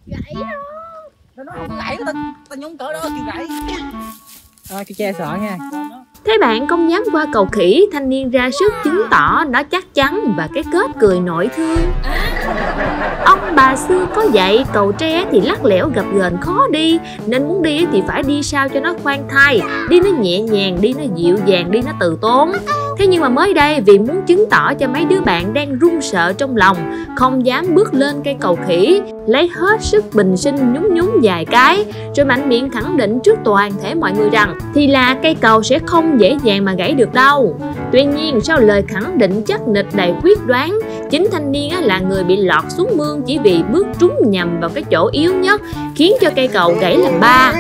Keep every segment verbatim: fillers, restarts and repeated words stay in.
Gãy đó. Nó nói không có gãy, tao tao nhúng cỡ đó kêu gãy. Thôi cái che sợ nha. Thấy bạn không dám qua cầu khỉ, thanh niên ra sức chứng tỏ nó chắc chắn và cái kết cười nổi thương. Ông bà xưa có dạy cầu tre thì lắc lẻo gập ghềnh khó đi, nên muốn đi thì phải đi sao cho nó khoan thai, đi nó nhẹ nhàng, đi nó dịu dàng, đi nó từ tốn. Thế nhưng mà mới đây, vì muốn chứng tỏ cho mấy đứa bạn đang run sợ trong lòng, không dám bước lên cây cầu khỉ, lấy hết sức bình sinh nhún nhún vài cái, rồi mạnh miệng khẳng định trước toàn thể mọi người rằng thì là cây cầu sẽ không dễ dàng mà gãy được đâu. Tuy nhiên sau lời khẳng định chắc nịch đầy quyết đoán, chính thanh niên là người bị lọt xuống mương chỉ vì bước trúng nhầm vào cái chỗ yếu nhất, khiến cho cây cầu gãy làm ba.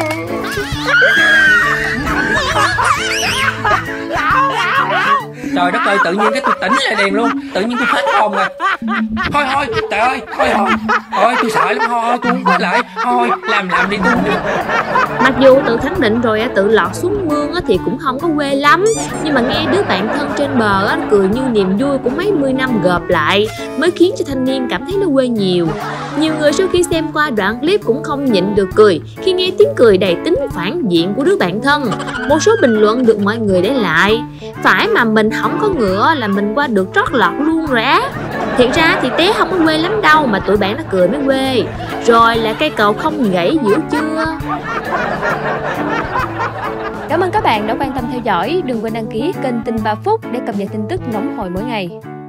Trời đất ơi, tự nhiên cái tôi tỉnh lại đèn luôn, tự nhiên tôi hết hồn rồi. Thôi thôi, trời ơi, thôi thôi, thôi tôi sợ lắm, thôi tôi không có lại, thôi làm làm đi tôi. Mặc dù tự khẳng định rồi tự lọt xuống mương thì cũng không có quê lắm, nhưng mà nghe đứa bạn thân trên bờ cười như niềm vui của mấy mươi năm gộp lại mới khiến cho thanh niên cảm thấy nó quê nhiều. Nhiều người sau khi xem qua đoạn clip cũng không nhịn được cười khi nghe tiếng cười đầy tính phản diện của đứa bạn thân. Một số bình luận được mọi người để lại: phải mà mình không có ngựa là mình qua được trót lọt luôn rồi á. Thiệt ra thì té không có quê lắm đâu, mà tụi bạn nó cười mới quê. Rồi là cây cầu không gãy dữ chưa? Cảm ơn các bạn đã quan tâm theo dõi. Đừng quên đăng ký kênh Tin ba Phút để cập nhật tin tức nóng hổi mỗi ngày.